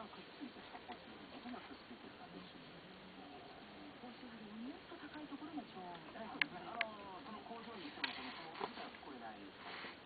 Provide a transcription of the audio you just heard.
くっついて発泡スチロールとがくっついてる感じです。 もっと高いところも超。 そうですね。その工場に行ってもこのスモーク自体は聞こえないですから。